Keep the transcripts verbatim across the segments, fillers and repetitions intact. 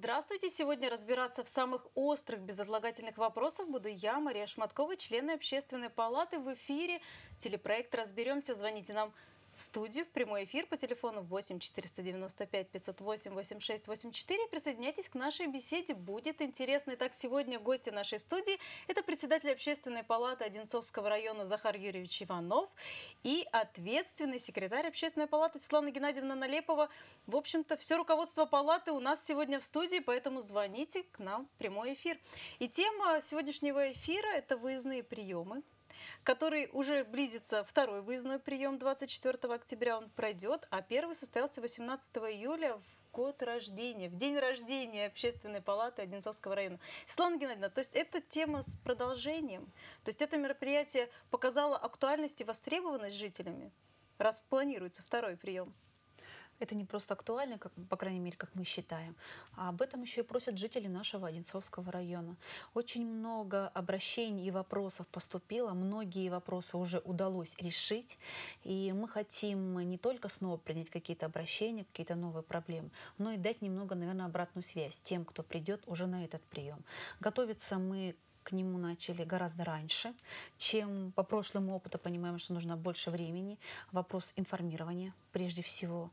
Здравствуйте! Сегодня разбираться в самых острых безотлагательных вопросах буду я, Мария Шматкова, член Общественной палаты. В эфире телепроект «Разберемся». Звоните нам в студию, в прямой эфир по телефону восемь четыреста девяносто пять пятьсот восемь восемьдесят шесть восемьдесят четыре. Присоединяйтесь к нашей беседе, будет интересно. Итак, сегодня гости нашей студии – это председатель Общественной палаты Одинцовского района Захар Юрьевич Иванов и ответственный секретарь Общественной палаты Светлана Геннадьевна Налепова. В общем-то, все руководство палаты у нас сегодня в студии, поэтому звоните к нам в прямой эфир. И тема сегодняшнего эфира – это выездные приемы, который уже близится второй выездной прием, двадцать четвёртого октября он пройдет, а первый состоялся восемнадцатого июля в год рождения, в день рождения Общественной палаты Одинцовского района. Светлана Геннадьевна, то есть эта тема с продолжением, то есть это мероприятие показало актуальность и востребованность жителями, раз планируется второй прием? Это не просто актуально, как, по крайней мере, как мы считаем, а об этом еще и просят жители нашего Одинцовского района. Очень много обращений и вопросов поступило, многие вопросы уже удалось решить, и мы хотим не только снова принять какие-то обращения, какие-то новые проблемы, но и дать немного, наверное, обратную связь тем, кто придет уже на этот прием. Готовиться мы к нему начали гораздо раньше, чем по прошлому опыту понимаем, что нужно больше времени. Вопрос информирования прежде всего.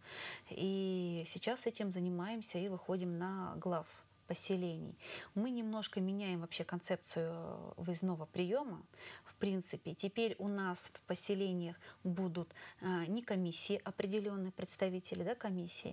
И сейчас этим занимаемся и выходим на глав поселений. Мы немножко меняем вообще концепцию выездного приема. В принципе, теперь у нас в поселениях будут а, не комиссии, определенные представители, да, комиссии,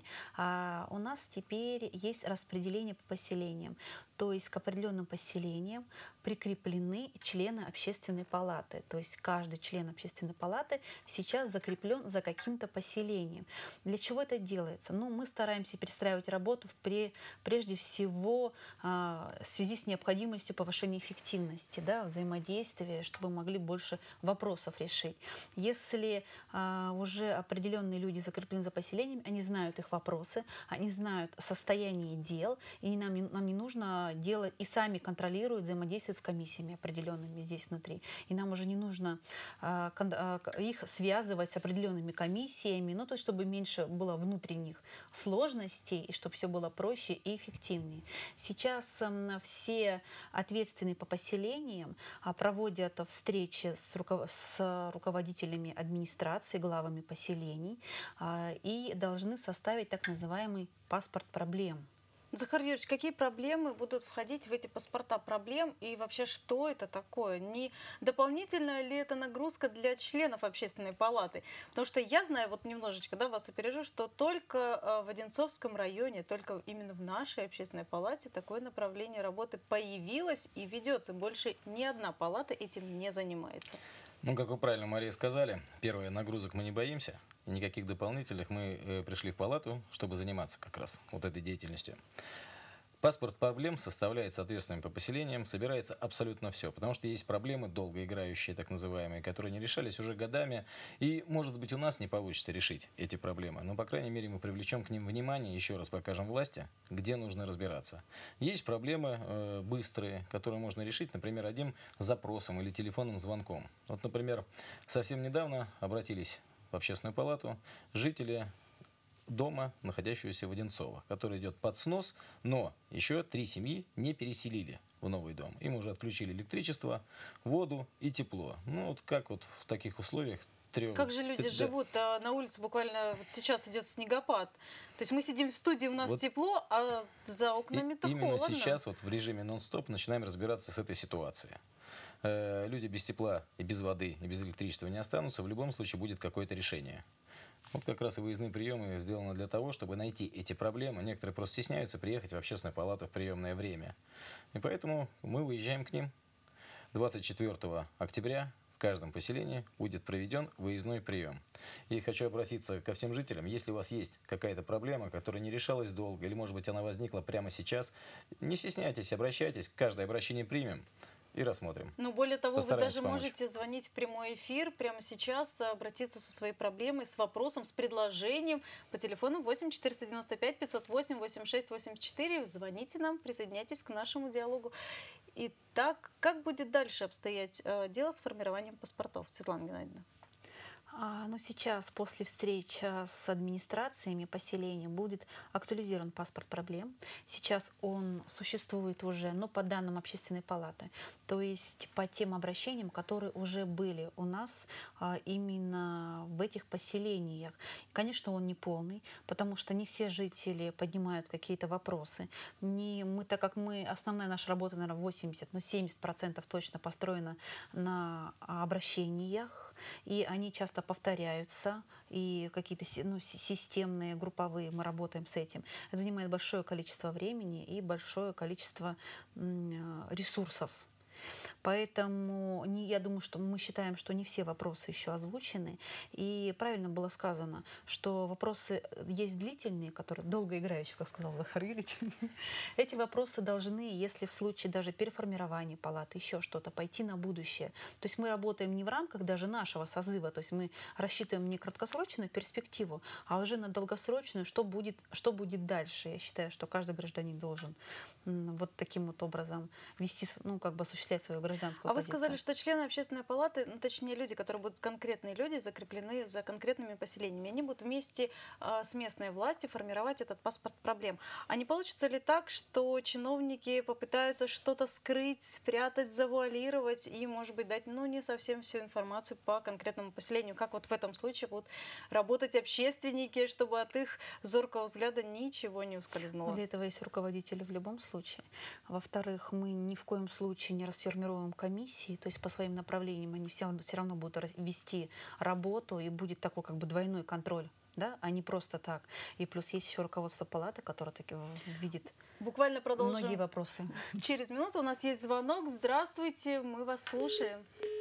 а у нас теперь есть распределение по поселениям. То есть к определенным поселениям прикреплены члены общественной палаты. То есть каждый член общественной палаты сейчас закреплен за каким-то поселением. Для чего это делается? Ну, мы стараемся перестраивать работу в при, прежде всего а, в связи с необходимостью повышения эффективности, да, взаимодействия, чтобы могли больше вопросов решить. Если а, уже определенные люди закреплены за поселениями, они знают их вопросы, они знают состояние дел, и нам не, нам не нужно делать, и сами контролируют, взаимодействуют с комиссиями определенными здесь внутри. И нам уже не нужно а, а, их связывать с определенными комиссиями, ну, то есть чтобы меньше было внутренних сложностей, и чтобы все было проще и эффективнее. Сейчас а, все ответственные по поселениям а, проводят встречи с, руков... с руководителями администрации, главами поселений а, и должны составить так называемый паспорт проблем. Захар Юрьевич, какие проблемы будут входить в эти паспорта проблем и вообще что это такое? Не дополнительная ли это нагрузка для членов Общественной палаты? Потому что я знаю, вот немножечко, да, вас опережу, что только в Одинцовском районе, только именно в нашей Общественной палате такое направление работы появилось и ведется. Больше ни одна палата этим не занимается. Ну, как вы правильно, Мария, сказали, первое, нагрузок мы не боимся, и никаких дополнительных. Мы э, пришли в палату, чтобы заниматься как раз вот этой деятельностью. Паспорт проблем составляет соответственно по поселениям, собирается абсолютно все, потому что есть проблемы долгоиграющие, так называемые, которые не решались уже годами, и, может быть, у нас не получится решить эти проблемы, но, по крайней мере, мы привлечем к ним внимание, еще раз покажем власти, где нужно разбираться. Есть проблемы э, быстрые, которые можно решить, например, одним запросом или телефонным звонком. Вот, например, совсем недавно обратились в Общественную палату жители дома, находящегося в Одинцово, который идет под снос, но еще три семьи не переселили в новый дом. Им уже отключили электричество, воду и тепло. Ну вот как вот в таких условиях трем... Как же люди да. живут? А на улице буквально вот сейчас идет снегопад. То есть мы сидим в студии, у нас вот тепло, а за окнами-то холодно. Именно сейчас вот в режиме нон-стоп начинаем разбираться с этой ситуацией. Э, люди без тепла и без воды и без электричества не останутся. В любом случае будет какое-то решение. Вот как раз и выездные приемы сделаны для того, чтобы найти эти проблемы. Некоторые просто стесняются приехать в Общественную палату в приемное время. И поэтому мы выезжаем к ним. двадцать четвёртого октября в каждом поселении будет проведен выездной прием. И хочу обратиться ко всем жителям. Если у вас есть какая-то проблема, которая не решалась долго, или, может быть, она возникла прямо сейчас, не стесняйтесь, обращайтесь. Каждое обращение примем и рассмотрим. Ну, более того, вы даже помочь. можете звонить в прямой эфир прямо сейчас, обратиться со своей проблемой, с вопросом, с предложением по телефону восемь четыреста девяносто пять пятьсот восемь восемьдесят шесть восемьдесят четыре. Звоните нам, присоединяйтесь к нашему диалогу. Итак, как будет дальше обстоять э, дело с формированием паспортов, Светлана Геннадьевна? А, Но сейчас, после встреч а, с администрациями поселения, будет актуализирован паспорт проблем. Сейчас он существует уже, но по данным общественной палаты, то есть по тем обращениям, которые уже были у нас а, именно в этих поселениях. Конечно, он не полный, потому что не все жители поднимают какие-то вопросы. Не мы, так как мы, основная наша работа, наверное, восемьдесят, ну семьдесят процентов точно построена на обращениях, и они часто повторяются, и какие-то ну, системные, групповые, мы работаем с этим. Это занимает большое количество времени и большое количество ресурсов. Поэтому не, я думаю, что мы считаем, что не все вопросы еще озвучены. И правильно было сказано, что вопросы есть длительные, которые долгоиграющие, как сказал Захар Юрьевич. Эти вопросы должны, если в случае даже переформирования палаты, еще что-то, пойти на будущее. То есть мы работаем не в рамках даже нашего созыва, то есть мы рассчитываем не краткосрочную перспективу, а уже на долгосрочную, что будет, что будет дальше. Я считаю, что каждый гражданин должен вот таким вот образом вести, ну, как бы осуществлять свою гражданскую А позицию. Вы сказали, что члены общественной палаты, ну, точнее люди, которые будут конкретные люди, закреплены за конкретными поселениями, они будут вместе а, с местной властью формировать этот паспорт проблем. А не получится ли так, что чиновники попытаются что-то скрыть, спрятать, завуалировать и, может быть, дать, ну, не совсем всю информацию по конкретному поселению? Как вот в этом случае будут работать общественники, чтобы от их зоркого взгляда ничего не ускользнуло? Для этого есть руководители в любом случае. Во-вторых, мы ни в коем случае не расформируем комиссии, то есть по своим направлениям они все, все равно будут вести работу, и будет такой как бы двойной контроль, да, а не просто так. И плюс есть еще руководство палаты, которое таки видит Буквально продолжим. многие вопросы. Через минуту у нас есть звонок. Здравствуйте, мы вас слушаем.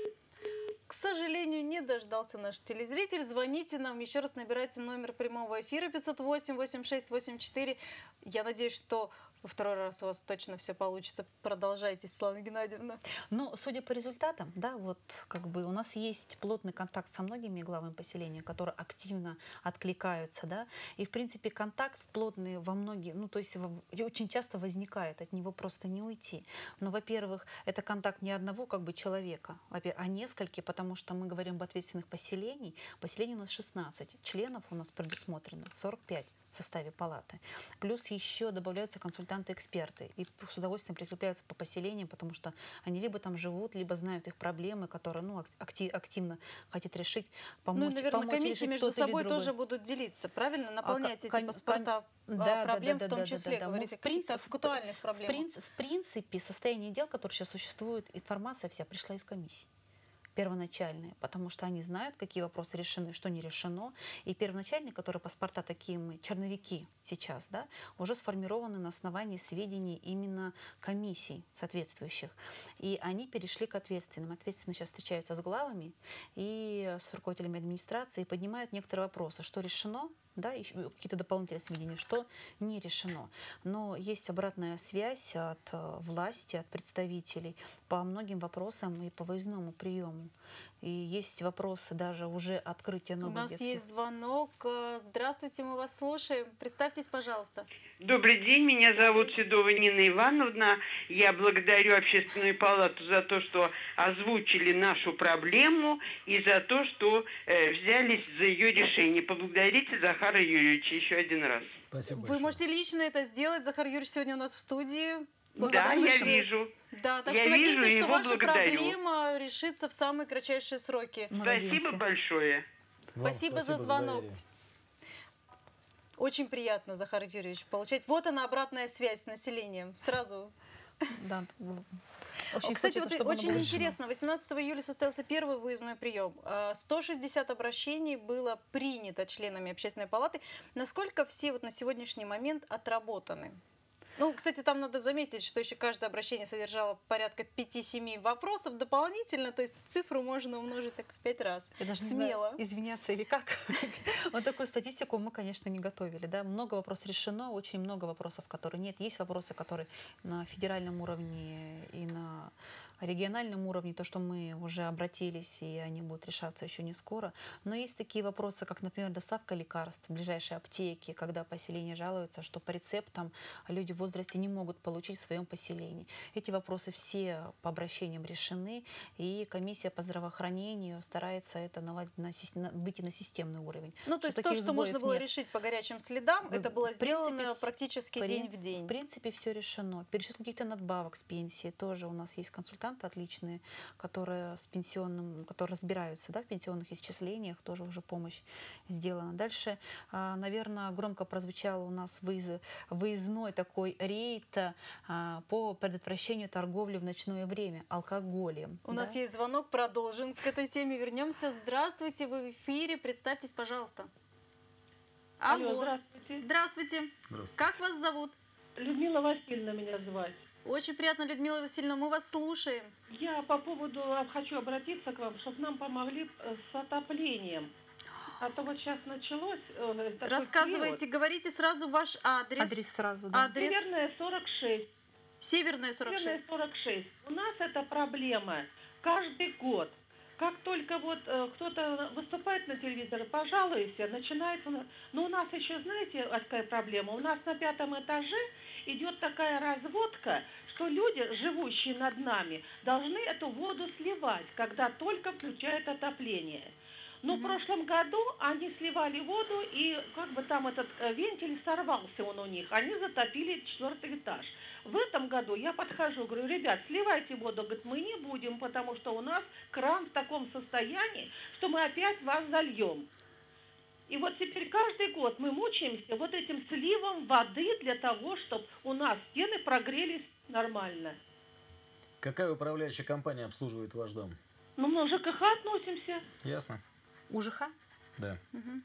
К сожалению, не дождался наш телезритель. Звоните нам, еще раз набирайте номер прямого эфира пятьсот восемь восемьдесят шесть восемьдесят четыре. Я надеюсь, что во второй раз у вас точно все получится. Продолжайте, Светлана Геннадьевна. Ну, судя по результатам, да, вот как бы у нас есть плотный контакт со многими главами поселения, которые активно откликаются, да, и в принципе контакт плотный во многие, ну, то есть очень часто возникает, от него просто не уйти. Но, во-первых, это контакт не одного как бы человека, а нескольких, потому что мы говорим об ответственных поселениях. Поселений у нас шестнадцать, членов у нас предусмотрено сорок пять. В составе палаты. Плюс еще добавляются консультанты-эксперты. И с удовольствием прикрепляются по поселениям, потому что они либо там живут, либо знают их проблемы, которые ну, актив, активно хотят решить, помочь. Ну и, наверное, помочь комиссии между собой тоже будут делиться, правильно? Наполнять а, эти паспорта да, проблем да, да, в том да, числе, да, да, говорите, да. Принцип, актуальных проблем. В, принцип, в принципе, состояние дел, которое сейчас существует, информация вся пришла из комиссии. Первоначальные, потому что они знают, какие вопросы решены, что не решено. И первоначальные, которые паспорта такие мы, черновики сейчас, да, уже сформированы на основании сведений именно комиссий соответствующих. И они перешли к ответственным. Ответственные сейчас встречаются с главами и с руководителями администрации и поднимают некоторые вопросы, что решено, да, какие-то дополнительные сведения, что не решено. Но есть обратная связь от власти, от представителей по многим вопросам и по выездному приему. И есть вопросы даже уже открытия новых детских. У нас детских. есть звонок. Здравствуйте, мы вас слушаем. Представьтесь, пожалуйста. Добрый день, меня зовут Седова Нина Ивановна. Я благодарю Общественную палату за то, что озвучили нашу проблему и за то, что э, взялись за ее решение. Поблагодарите Захара Юрьевича еще один раз. Спасибо Вы большое. можете лично это сделать. Захар Юрьевич сегодня у нас в студии. Да, я вижу. Да, так я что вижу, надеемся, что ваша благодарю. проблема решится в самые кратчайшие сроки. Мы спасибо надеемся. Большое. Вам спасибо, спасибо за звонок. За Очень приятно, Захар Юрьевич, получать. Вот она, обратная связь с населением. Сразу. Да. Очень Кстати, хочется, вот очень интересно. восемнадцатого июля состоялся первый выездной прием. сто шестьдесят обращений было принято членами общественной палаты. Насколько все вот на сегодняшний момент отработаны? Ну, кстати, там надо заметить, что еще каждое обращение содержало порядка пяти-семи вопросов дополнительно, то есть цифру можно умножить так в пять раз. Я даже смело. Не знаю, извиняться или как. Вот такую статистику мы, конечно, не готовили. Да? Много вопросов решено, очень много вопросов, которые нет. Есть вопросы, которые на федеральном уровне и на региональном уровне, то, что мы уже обратились, и они будут решаться еще не скоро. Но есть такие вопросы, как, например, доставка лекарств в ближайшие аптеки, когда поселение жалуется, что по рецептам люди в возрасте не могут получить в своем поселении. Эти вопросы все по обращениям решены, и комиссия по здравоохранению старается это наладить, на, на, выйти на системный уровень. Ну, то есть то, что можно было нет. решить по горячим следам, В, это было в принципе, сделано в, практически в день принципе, в день. В принципе, все решено. Пересчет каких-то надбавок с пенсии тоже у нас есть консультанты отличные, которые с пенсионным, которые разбираются, да, в пенсионных исчислениях, тоже уже помощь сделана. Дальше, наверное, громко прозвучал у нас выезд, выездной такой рейд по предотвращению торговли в ночное время алкоголем. У да? нас есть звонок, продолжим к этой теме, вернемся. Здравствуйте, вы в эфире, представьтесь, пожалуйста. Алло, Алло, здравствуйте. Здравствуйте. Здравствуйте. Как вас зовут? Людмила Васильевна меня звать. Очень приятно, Людмила Васильевна, мы вас слушаем. Я по поводу хочу обратиться к вам, чтобы нам помогли с отоплением. А то вот сейчас началось... Э, такой Рассказывайте, период. говорите сразу ваш адрес. Адрес сразу, да. Адрес. Северная сорок шесть. Северная сорок шесть. Северная сорок шесть. У нас эта проблема каждый год. Как только вот э, кто-то выступает на телевизоре, пожалуйся, начинается... Но у нас еще, знаете, какая проблема? У нас на пятом этаже идет такая разводка, что люди, живущие над нами, должны эту воду сливать, когда только включают отопление. Но mm-hmm. в прошлом году они сливали воду, и как бы там этот вентиль сорвался он у них. Они затопили четвертый этаж. В этом году я подхожу, говорю, ребят, сливайте воду. Говорит, мы не будем, потому что у нас кран в таком состоянии, что мы опять вас зальем. И вот теперь каждый год мы мучаемся вот этим сливом воды для того, чтобы у нас стены прогрелись нормально. Какая управляющая компания обслуживает ваш дом? Ну, мы уже к ЖКХ относимся. Ясно? УЖХ? Да. Угу.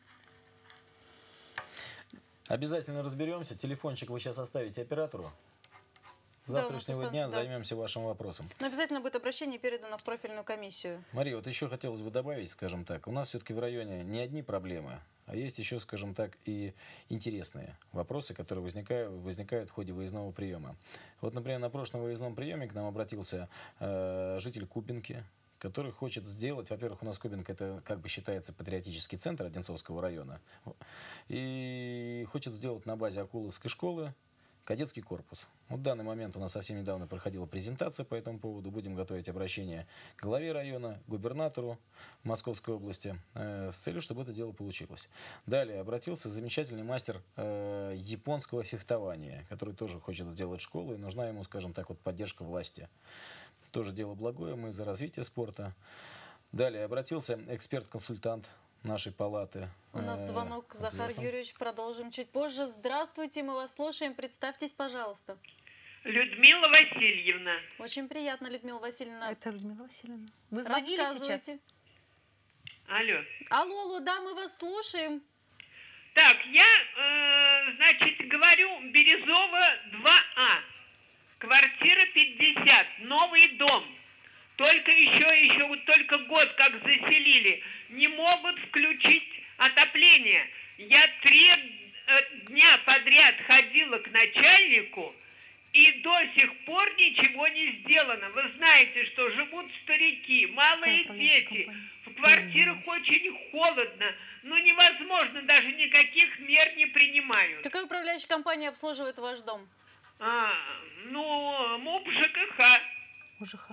Обязательно разберемся. Телефончик вы сейчас оставите оператору. С завтрашнего да, дня да. займемся вашим вопросом. Но обязательно будет обращение передано в профильную комиссию. Мария, вот еще хотелось бы добавить, скажем так, у нас все-таки в районе не одни проблемы, а есть еще, скажем так, и интересные вопросы, которые возникают, возникают в ходе выездного приема. Вот, например, на прошлом выездном приеме к нам обратился э, житель Кубинки, который хочет сделать, во-первых, у нас Кубинка это как бы считается патриотический центр Одинцовского района, и хочет сделать на базе Акуловской школы кадетский корпус. Вот в данный момент у нас совсем недавно проходила презентация по этому поводу. Будем готовить обращение к главе района, губернатору Московской области э, с целью, чтобы это дело получилось. Далее обратился замечательный мастер э, японского фехтования, который тоже хочет сделать школу, и нужна ему, скажем так, вот поддержка власти. Тоже дело благое, мы за развитие спорта. Далее обратился эксперт-консультант нашей палаты. У нас звонок, Захар Юрьевич, продолжим чуть позже. Здравствуйте, мы вас слушаем. Представьтесь, пожалуйста. Людмила Васильевна. Очень приятно, Людмила Васильевна. Это Людмила Васильевна. Вы звонили сейчас? Алло. Алло, алло, да, мы вас слушаем. Так, я, э, значит, говорю, Березова два А. Квартира пятьдесят, новый дом. Только еще, еще вот только год как заселили, не могут включить отопление. Я три э, дня подряд ходила к начальнику, и до сих пор ничего не сделано. Вы знаете, что живут старики, малые дети, в квартирах очень холодно, но невозможно, даже никаких мер не принимают. Какая управляющая компания обслуживает ваш дом? А, ну, МУП ЖКХ. УЖХ.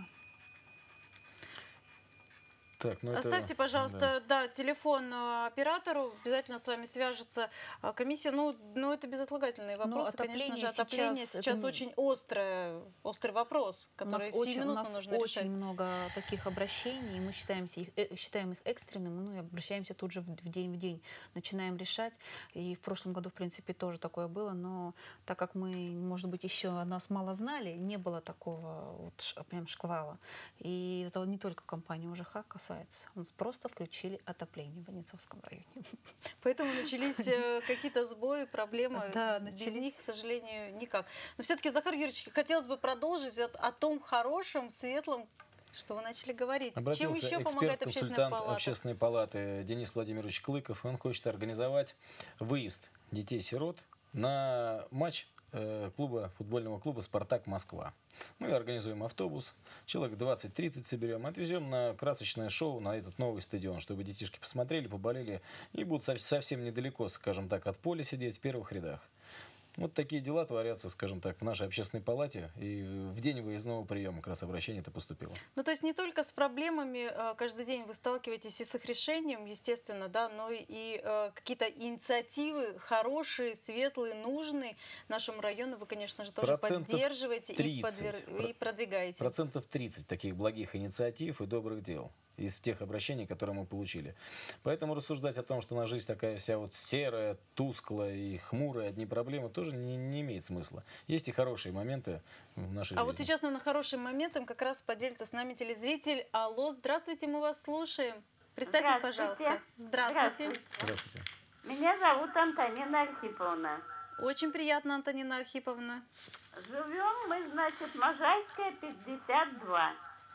Так, ну Оставьте, это, пожалуйста, да. Да, телефон оператору, обязательно с вами свяжется комиссия. Ну, ну это безотлагательные вопросы, конечно же. Отопление сейчас, сейчас это... очень острый, острый вопрос, который сиюминутно нужно очень решать. Очень много таких обращений, мы считаемся их, э, считаем их экстренными, ну и обращаемся тут же в, в день в день, начинаем решать. И в прошлом году, в принципе, тоже такое было, но так как мы, может быть, еще о нас мало знали, не было такого вот прям шквала. И это не только компания УЖХ касается. У нас просто включили отопление в Одинцовском районе. Поэтому начались какие-то сбои, проблемы. Да, без начались. них, к сожалению, никак. Но все-таки, Захар Юрьевич, хотелось бы продолжить о том хорошем, светлом, что вы начали говорить. Обратился Чем еще помогает общественная эксперт-консультант палата? общественной палаты Денис Владимирович Клыков. Он хочет организовать выезд детей-сирот на матч э, клуба, футбольного клуба «Спартак Москва». Мы организуем автобус, человек двадцать-тридцать соберем, отвезем на красочное шоу на этот новый стадион, чтобы детишки посмотрели, поболели и будут совсем недалеко, скажем так, от поля сидеть в первых рядах. Вот такие дела творятся, скажем так, в нашей общественной палате. И в день выездного приема как раз обращение это поступило. Ну, то есть не только с проблемами каждый день вы сталкиваетесь и с их решением, естественно, да, но и э, какие-то инициативы хорошие, светлые, нужные нашему району вы, конечно же, тоже Процентов поддерживаете и, подвер... Про... и продвигаете. Процентов тридцать таких благих инициатив и добрых дел из тех обращений, которые мы получили. Поэтому рассуждать о том, что наша жизнь такая вся вот серая, тусклая и хмурая, одни проблемы, тоже не, не имеет смысла. Есть и хорошие моменты в нашей а жизни. вот сейчас, наверное, хорошим моментом как раз поделится с нами телезритель. Алло, здравствуйте, мы вас слушаем. Представьтесь, пожалуйста. Здравствуйте. Здравствуйте. Здравствуйте. Меня зовут Антонина Архиповна. Очень приятно, Антонина Архиповна. Живем мы, значит, Можайская, пятьдесят два.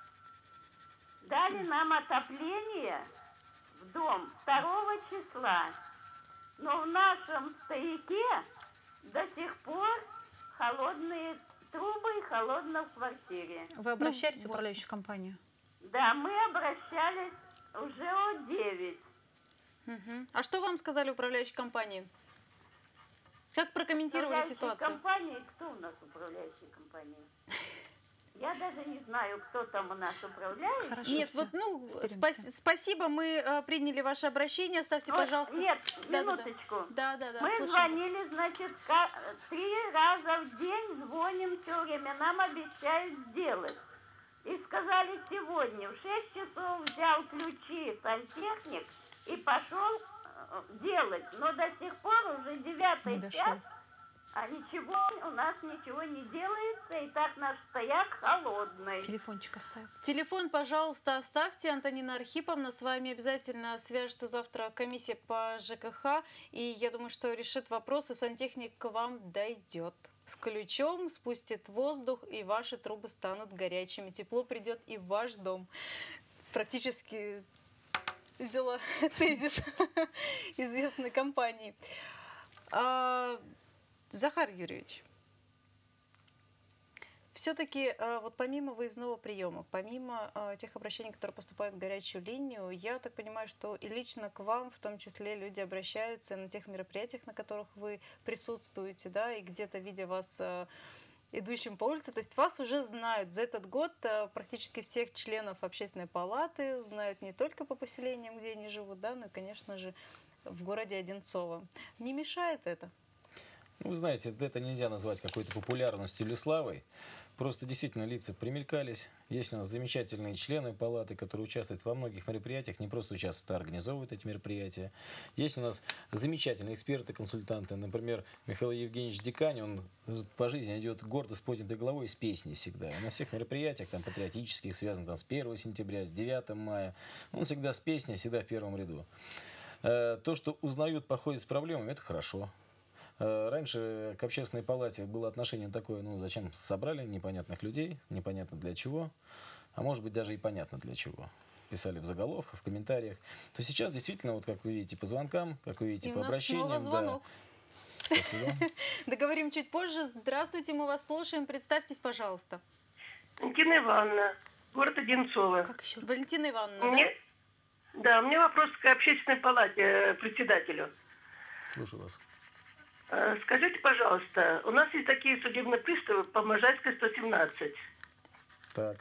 Дали нам отопление в дом второго числа. Но в нашем стояке до сих пор холодные трубы и холодно в квартире. Вы обращались Ну, в вот. управляющую компанию? Да, мы обращались уже о девять. Угу. А что вам сказали управляющие компании? Как прокомментировали Управляющей ситуацию? компании, кто у нас управляющая компания? Я даже не знаю, кто там у нас управляет. Хорошо, Нет, всё. вот, ну, Разберемся. спас- спасибо, мы э, приняли ваше обращение. Оставьте, Ну, пожалуйста. Нет, Да, да, да. минуточку. Да, да, да. Мы слушаем. звонили, значит, ка- три раза в день, звоним все время, нам обещают сделать. И сказали сегодня, в шесть часов взял ключи сантехник и пошел э, делать. Но до сих пор уже Не девятый дошел. час, а ничего, у нас ничего не делается, и так наш стояк холодный. Телефончик оставь. Телефон, пожалуйста, оставьте. Антонина Архиповна, с вами обязательно свяжется завтра комиссия по ЖКХ. И я думаю, что решит вопрос, и сантехник к вам дойдет. С ключом спустит воздух, и ваши трубы станут горячими. Тепло придет и в ваш дом. Практически взяла тезис известной компании. А, Захар Юрьевич, все-таки вот помимо выездного приема, помимо а, тех обращений, которые поступают в горячую линию, я так понимаю, что и лично к вам, в том числе, люди обращаются на тех мероприятиях, на которых вы присутствуете, да, и где-то видя вас а, идущим по улице, то есть вас уже знают. За этот год а, практически всех членов общественной палаты знают не только по поселениям, где они живут, да, но и, конечно же, в городе Одинцово. Не мешает это? Ну, вы знаете, это нельзя назвать какой-то популярностью или славой. Просто действительно лица примелькались. Есть у нас замечательные члены палаты, которые участвуют во многих мероприятиях, не просто участвуют, а организовывают эти мероприятия. Есть у нас замечательные эксперты, консультанты. Например, Михаил Евгеньевич Дикань, он по жизни идет гордо с поднятой головой с песней всегда. И на всех мероприятиях, там, патриотических, связанных там, с первого сентября, с девятого мая, он всегда с песней, всегда в первом ряду. То, что узнают, походят с проблемами, это хорошо. Раньше к общественной палате было отношение такое, ну зачем собрали непонятных людей, непонятно для чего, а может быть даже и понятно для чего. Писали в заголовках, в комментариях. То сейчас действительно, вот как вы видите по звонкам, как вы видите И по у нас обращениям. снова звонок. Да. Спасибо. Договорим чуть позже. Здравствуйте, мы вас слушаем. Представьтесь, пожалуйста. Валентина Ивановна, город Одинцово. Как еще раз? Валентина Ивановна, Мне, да, у меня вопрос к общественной палате, э, председателю. Слушаю вас. Э, Скажите, пожалуйста, у нас есть такие судебные приставы по Можайской сто семнадцать. Так.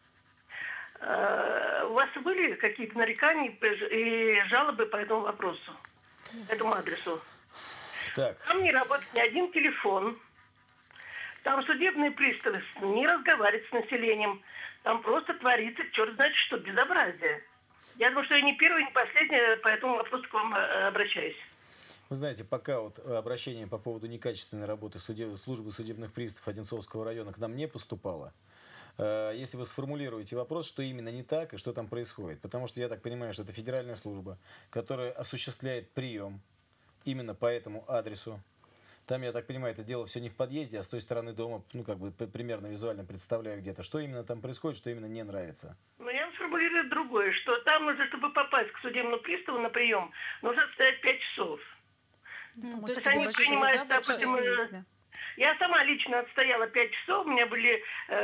Э, У вас были какие-то нарекания и жалобы по этому вопросу, этому адресу? Так. Там не работает ни один телефон. Там судебные приставы не разговаривают с населением. Там просто творится черт знает что, безобразие. Я думаю, что я не первая, не последняя по этому вопросу к вам э, обращаюсь. Вы знаете, пока вот обращение по поводу некачественной работы судеб... службы судебных приставов Одинцовского района к нам не поступало, э, если вы сформулируете вопрос, что именно не так и что там происходит. Потому что я так понимаю, что это федеральная служба, которая осуществляет прием именно по этому адресу. Там, я так понимаю, это дело все не в подъезде, а с той стороны дома, ну, как бы примерно визуально представляю где-то, что именно там происходит, что именно не нравится. Но я вам сформулирую другое, что там уже, чтобы попасть к судебному приставу на прием, нужно стоять пять часов. да? Ну, То есть они большие, принимают да, об этом, большие э, есть, да. Я сама лично отстояла пять часов, у меня были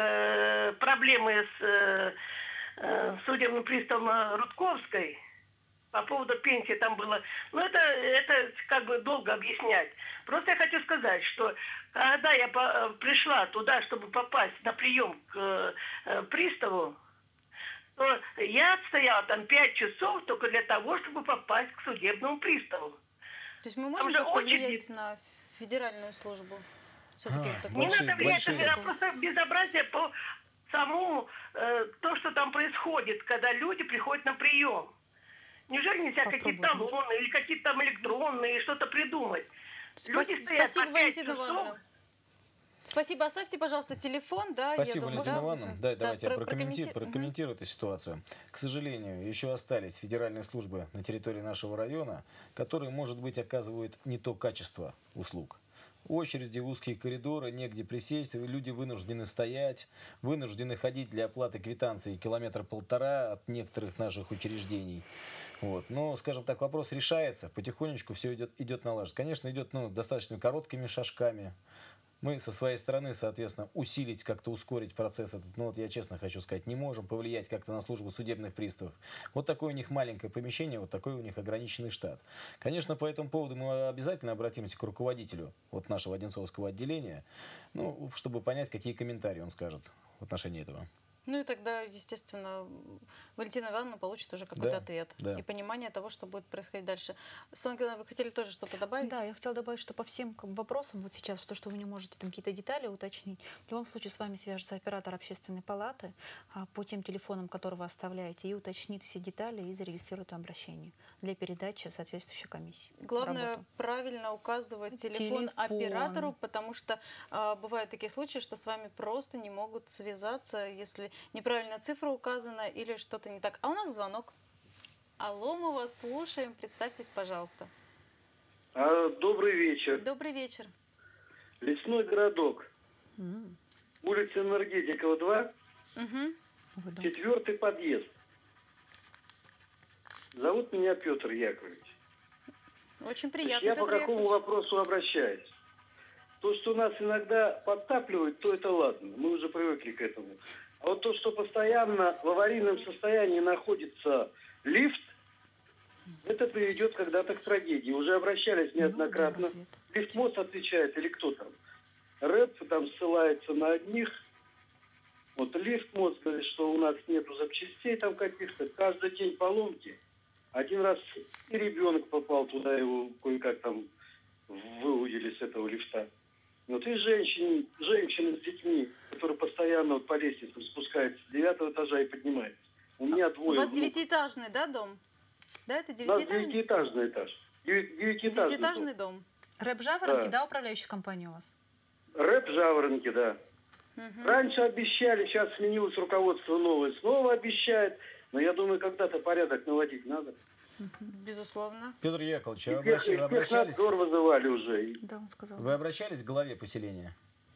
э, проблемы с э, э, судебным приставом Рудковской. По поводу пенсии там было. Ну, это, это как бы долго объяснять. Просто я хочу сказать, что когда я по, пришла туда, чтобы попасть на прием к э, приставу, то я отстояла там пять часов только для того, чтобы попасть к судебному приставу. То есть мы можем как-то влиять на федеральную службу? Все-таки А, так Не большие- надо влиять, большие. это просто безобразие по самому э, то, что там происходит, когда люди приходят на прием. Неужели нельзя какие-то талоны или какие-то там электронные, что-то придумать? Люди Спас- стоят Спасибо, по пять Валентина часов. Ивановна. Спасибо. Оставьте, пожалуйста, телефон. Да, Спасибо, я думаю, Валентина да, Ивановна. возьмем. Да, давайте я про- прокомментирую, прокомменти- Мгм. прокомментирую эту ситуацию. К сожалению, еще остались федеральные службы на территории нашего района, которые, может быть, оказывают не то качество услуг. Очереди, узкие коридоры, негде присесть, люди вынуждены стоять, вынуждены ходить для оплаты квитанции километра полтора от некоторых наших учреждений. Вот. Но, скажем так, вопрос решается, потихонечку все идет, идет налаживаться. Конечно, идет ну, достаточно короткими шажками. Мы со своей стороны, соответственно, усилить, как-то ускорить процесс этот, ну вот я честно хочу сказать, не можем повлиять как-то на службу судебных приставов. Вот такое у них маленькое помещение, вот такой у них ограниченный штат. Конечно, по этому поводу мы обязательно обратимся к руководителю вот нашего Одинцовского отделения, ну, чтобы понять, какие комментарии он скажет в отношении этого. Ну и тогда, естественно, Валентина Ивановна получит уже какой-то Да, ответ да. и понимание того, что будет происходить дальше. Светлана Николаевна, вы хотели тоже что-то добавить? Да, я хотела добавить, что по всем как бы, вопросам вот сейчас, то, что вы не можете там какие-то детали уточнить, в любом случае с вами свяжется оператор общественной палаты а, по тем телефонам, которые вы оставляете, и уточнит все детали и зарегистрирует обращение для передачи в соответствующей комиссии. Главное Работу. правильно указывать телефон, Телефон. оператору, потому что а, бывают такие случаи, что с вами просто не могут связаться, если неправильно цифра указана или что-то не так. А у нас звонок. Алло, мы вас слушаем. Представьтесь, пожалуйста. А, добрый вечер. Добрый вечер. Лесной городок. М, Улица Энергетикова, два, Мгм. вы, да. четвертый подъезд. Зовут меня Петр Яковлевич. Очень Значит, приятно, я по Петр какому Яковлевич. вопросу обращаюсь? То, что нас иногда подтапливают, то это ладно. Мы уже привыкли к этому. А вот то, что постоянно в аварийном состоянии находится лифт, это приведет когда-то к трагедии. Уже обращались неоднократно. Ну, да, Света. Лифтмост отвечает, или кто там? РЭП там ссылается на одних. Вот лифтмост говорит, что у нас нету запчастей там каких-то. Каждый день поломки. Один раз и ребенок попал туда, его кое-как там выудили с этого лифта. Вот и женщины, женщины с детьми, которые постоянно вот по лестнице спускаются с девятого этажа и поднимаются. У меня У двое вас внуков. девятиэтажный, да, дом? Да, это У нас девятиэтажный? девятиэтажный этаж. Девять- Девятиэтажный. Девятиэтажный дом. Рэп Жаворонки, Да. да, управляющая компания у вас? рэп Жаворонки, да. Мгм. Раньше обещали, сейчас сменилось руководство новое, снова обещает. Но я думаю, когда-то порядок наводить надо. Безусловно. Петр Яковлевич, И а вы тех- обращ- и вы обращались, технадзор вызывали уже. И Да, он сказал. вы обращались к главе поселения?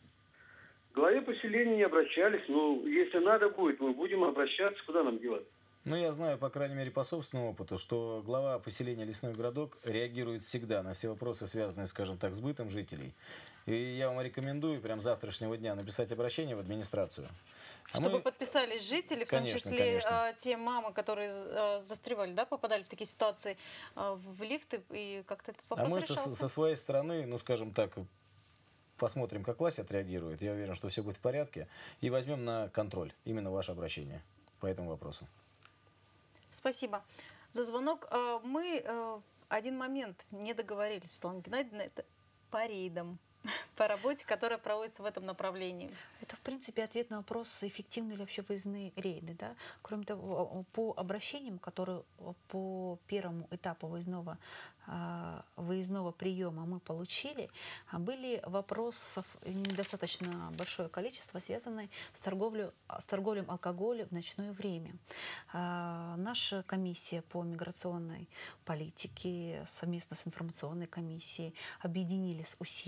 к главе поселения не обращались. Ну, если надо будет, мы будем обращаться. Куда нам деваться? Ну, я знаю, по крайней мере, по собственному опыту, что глава поселения Лесной городок реагирует всегда на все вопросы, связанные, скажем так, с бытом жителей. И я вам рекомендую прям с завтрашнего дня написать обращение в администрацию. А Чтобы мы- подписались жители, в Конечно, том числе конечно. а, те мамы, которые а, застревали, да, попадали в такие ситуации а, в лифты, и как-то этот А вопрос мы со, решался. со своей стороны, ну, скажем так, посмотрим, как власть отреагирует. Я уверен, что все будет в порядке. И возьмем на контроль именно ваше обращение по этому вопросу. Спасибо за звонок. А, Мы а, один момент не договорились, Светлана Геннадьевна, это по рейдам, по работе, которая проводится в этом направлении. Это, в принципе, ответ на вопрос, эффективны ли вообще выездные рейды. Да? Кроме того, по обращениям, которые по первому этапу выездного, а, выездного приема мы получили, а, были вопросов недостаточно большое количество, связанные с торговлей, с торговлей алкоголем в ночное время. А, Наша комиссия по миграционной политике совместно с информационной комиссией объединились усилия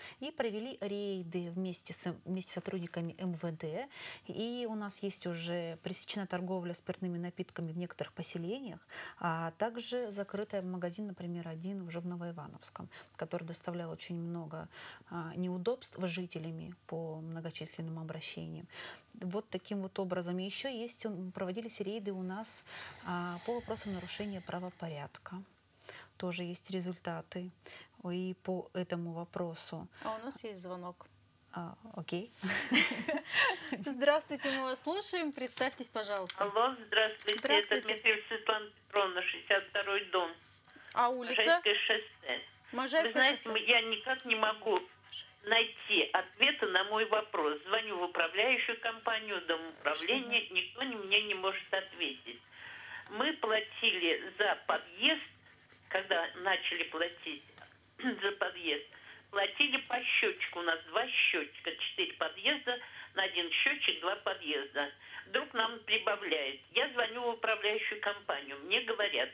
и провели рейды вместе с, вместе с сотрудниками эм вэ дэ. И у нас есть уже пресечена торговля спиртными напитками в некоторых поселениях, а также закрытый магазин, например, один уже в Новоивановском, который доставлял очень много а, неудобств жителями по многочисленным обращениям. Вот таким вот образом. И еще есть, проводились рейды у нас а, по вопросам нарушения правопорядка. Тоже есть результаты и по этому вопросу. А у нас есть звонок. А, окей. Здравствуйте, мы вас слушаем. Представьтесь, пожалуйста. Алло, здравствуйте. Здравствуйте. Это Дмитриев Светлана Петровна, шестьдесят второй дом. А улица? Можайское шоссе. Можайское Вы знаете, шоссе. я никак не могу найти ответа на мой вопрос. Звоню в управляющую компанию, домоуправление, никто мне не может ответить. Мы платили за подъезд, когда начали платить за подъезд, платили по счетчику. У нас два счетчика, четыре подъезда, на один счетчик два подъезда. Вдруг нам прибавляет. Я звоню в управляющую компанию. Мне говорят,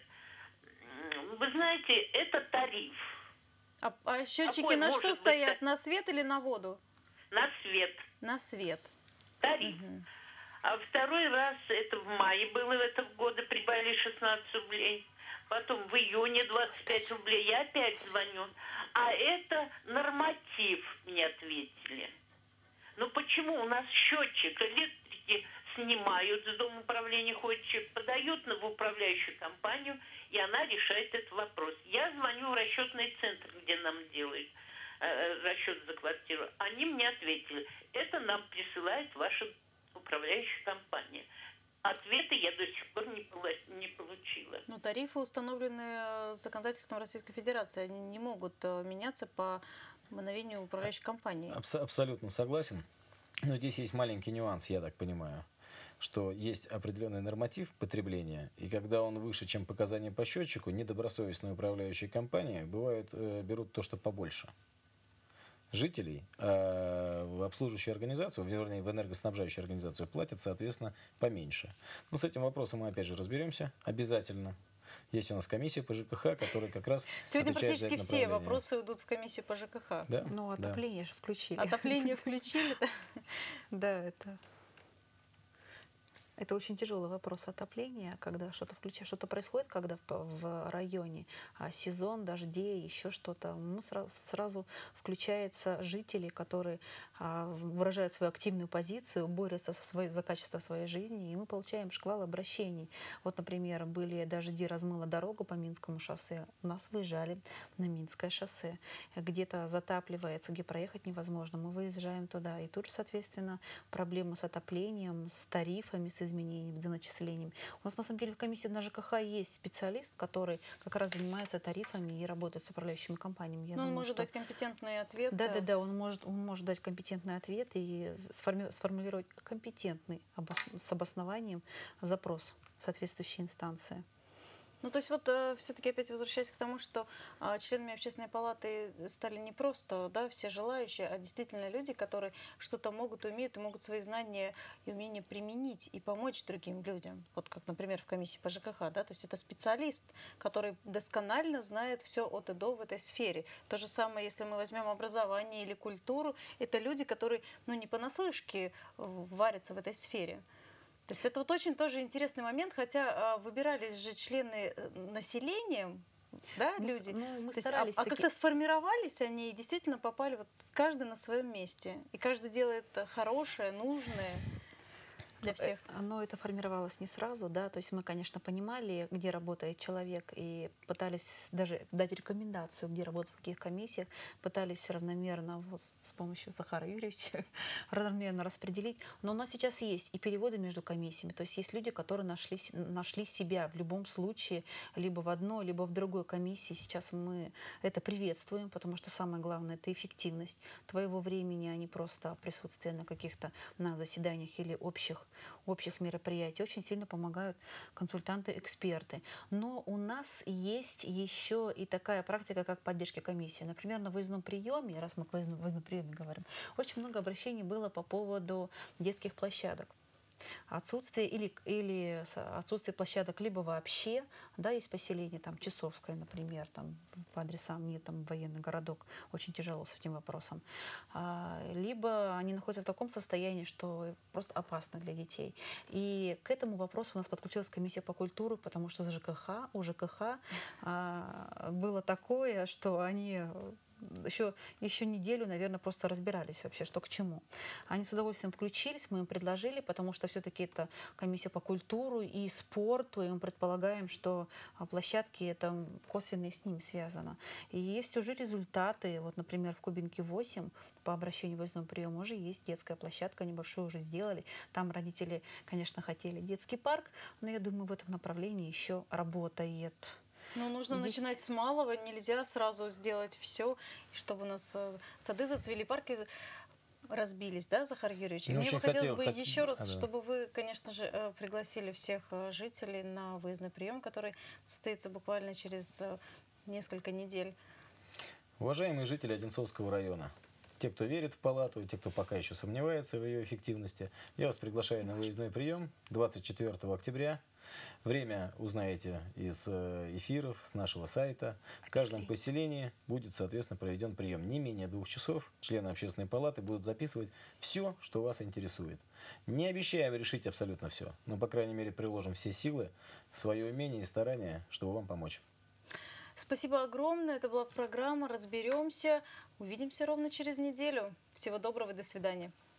вы знаете, это тариф. А, а счетчики Какой на может что быть стоят? та- На свет или на воду? На свет. На свет. Тариф. Мгм. А второй раз, это в мае было этого года, прибавили шестнадцать рублей. Потом в июне двадцать пять рублей. Я опять звоню. А это норматив, мне ответили. Ну почему у нас счетчик электрики снимают с дома управления, ходит человек, подают на- в управляющую компанию, и она решает этот вопрос. Я звоню в расчетный центр, где нам делают э, расчет за квартиру. Они мне ответили, это нам присылает ваша управляющая компания. Ответа я до сих пор не, пола- не получила. Ну, тарифы установлены э, законодательством Российской Федерации. Они не могут э, меняться по мановению управляющей компании. Абс- абсолютно согласен. Но здесь есть маленький нюанс, я так понимаю, что есть определенный норматив потребления, и когда он выше, чем показания по счетчику, недобросовестные управляющие компании бывают, э, берут то, что побольше жителей, а в обслуживающую организацию, вернее, в энергоснабжающую организацию платят, соответственно, поменьше. Но с этим вопросом мы опять же разберемся обязательно. Есть у нас комиссия по ЖКХ, которая как раз Сегодня отвечает за практически это все направление. вопросы идут в комиссию по ЖКХ. Да? Ну, Да. отопление же включили. Отопление включили. да? Да, это... Это очень тяжелый вопрос отопления, когда что-то включает, что-то происходит, когда в, в районе а сезон дождей, еще что-то. Мы сразу, сразу включаются жители, которые а, выражают свою активную позицию, борются со своей, за качество своей жизни, и мы получаем шквал обращений. Вот, например, были дожди, размыло дорогу по Минскому шоссе, у нас выезжали на Минское шоссе, где-то затапливается, где проехать невозможно, мы выезжаем туда, и тут, соответственно, проблемы с отоплением, с тарифами, с изменением, доначислением. У нас на самом деле в комиссии на ЖКХ есть специалист, который как раз занимается тарифами и работает с управляющими компаниями. Я Ну, он думаю, может что... дать компетентный ответ. Да, да, да, он может, он может дать компетентный ответ и сформи... сформулировать компетентный обос... с обоснованием запрос в соответствующей инстанции. Ну, то есть вот э, все-таки опять возвращаясь к тому, что э, членами общественной палаты стали не просто, да, все желающие, а действительно люди, которые что-то могут, умеют и могут свои знания и умения применить и помочь другим людям. Вот как, например, в комиссии по ЖКХ, да, то есть это специалист, который досконально знает все от и до в этой сфере. То же самое, если мы возьмем образование или культуру, это люди, которые, ну, не понаслышке варятся в этой сфере. То есть это вот очень тоже интересный момент, хотя а, выбирались же члены населения, да, Мы, люди. ну, мы То есть, старались а, а таки- как-то сформировались они и действительно попали вот каждый на своем месте. И каждый делает хорошее, нужное для всех. Но это формировалось не сразу, да, то есть мы, конечно, понимали, где работает человек, и пытались даже дать рекомендацию, где работать в каких комиссиях, пытались равномерно вот, с помощью Захара Юрьевича равномерно распределить. Но у нас сейчас есть и переводы между комиссиями, то есть есть люди, которые нашли, нашли себя в любом случае, либо в одной, либо в другой комиссии. Сейчас мы это приветствуем, потому что самое главное — это эффективность твоего времени, а не просто присутствие на каких-то на заседаниях или общих общих мероприятий. Очень сильно помогают консультанты-эксперты. Но у нас есть еще и такая практика, как поддержка комиссии. Например, на выездном приеме, раз мы о выездном, выездном приеме говорим, очень много обращений было по поводу детских площадок. Отсутствие или, или отсутствие площадок либо вообще, да, есть поселение, там, Часовское, например, там, по адресам, мне там военный городок, очень тяжело с этим вопросом. А, либо они находятся в таком состоянии, что просто опасно для детей. И к этому вопросу у нас подключилась комиссия по культуре, потому что за ЖКХ, у ЖКХ а, было такое, что они еще, еще неделю, наверное, просто разбирались вообще, что к чему. Они с удовольствием включились, мы им предложили, потому что все-таки это комиссия по культуре и спорту, и мы предполагаем, что площадки это косвенно с ним связано. И есть уже результаты. Вот, например, в Кубинке восемь по обращению выездного приема уже есть детская площадка, небольшую уже сделали. Там родители, конечно, хотели детский парк, но я думаю, в этом направлении еще работает. Ну, нужно Есть. начинать с малого, нельзя сразу сделать все, чтобы у нас э, сады зацвели, парки разбились, да, Захар Юрьевич? И Ну, мне бы очень хотелось хотел, бы хот- еще раз, а, да. чтобы вы, конечно же, э, пригласили всех э, жителей на выездной прием, который состоится буквально через э, несколько недель. Уважаемые жители Одинцовского района, те, кто верит в палату, те, кто пока еще сомневается в ее эффективности, я вас приглашаю на выездной прием двадцать четвёртого октября. Время узнаете из эфиров, с нашего сайта. В каждом поселении будет, соответственно, проведен прием. Не менее двух часов члены общественной палаты будут записывать все, что вас интересует. Не обещаем решить абсолютно все, но, по крайней мере, приложим все силы, свое умение и старание, чтобы вам помочь. Спасибо огромное. Это была программа «Разберемся». Увидимся ровно через неделю. Всего доброго и до свидания.